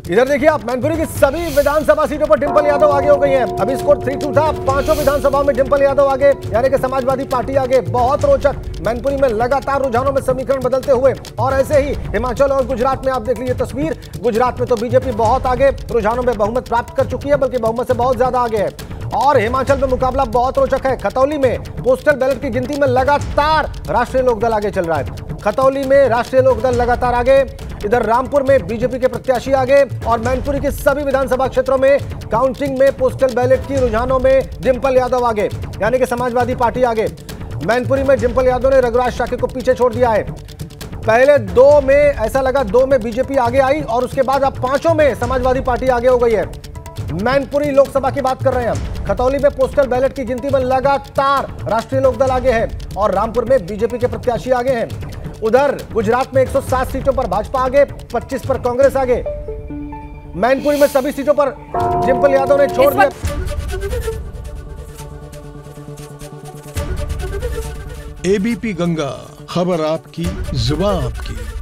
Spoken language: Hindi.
इधर देखिए आप, मैनपुरी की सभी विधानसभा सीटों पर डिंपल यादव आगे हो गई हैं। अभी स्कोर 3-2 था, पांचों विधानसभा में डिंपल यादव आगे, यानी कि समाजवादी पार्टी आगे। बहुत रोचक, मैनपुरी में लगातार रुझानों में समीकरण बदलते हुए। और ऐसे ही हिमाचल और गुजरात में आप देख लीजिए तस्वीर। गुजरात में तो बीजेपी बहुत आगे, रुझानों में बहुमत प्राप्त कर चुकी है, बल्कि बहुमत से बहुत ज्यादा आगे है। और हिमाचल में मुकाबला बहुत रोचक है। खतौली में पोस्टल बैलेट की गिनती में लगातार राष्ट्रीय लोकदल आगे चल रहा है। खतौली में राष्ट्रीय लोकदल लगातार आगे, इधर रामपुर में बीजेपी के प्रत्याशी आगे, और मैनपुरी के सभी विधानसभा क्षेत्रों में काउंटिंग में पोस्टल बैलेट की रुझानों में डिंपल यादव आगे, यानी कि समाजवादी पार्टी आगे। मैनपुरी में डिंपल यादव ने रघुराज शाक्य को पीछे छोड़ दिया है। पहले दो में ऐसा लगा, दो में बीजेपी आगे आई, और उसके बाद अब पांचों में समाजवादी पार्टी आगे हो गई है। मैनपुरी लोकसभा की बात कर रहे हैं हम। खतौली में पोस्टल बैलेट की गिनती में लगातार राष्ट्रीय लोकदल आगे है, और रामपुर में बीजेपी के प्रत्याशी आगे हैं। उधर गुजरात में 107 सीटों पर भाजपा आगे, 25 पर कांग्रेस आगे। मैनपुरी में सभी सीटों पर डिंपल यादव ने छोड़ दिया। एबीपी गंगा, खबर आपकी, जुबान आपकी।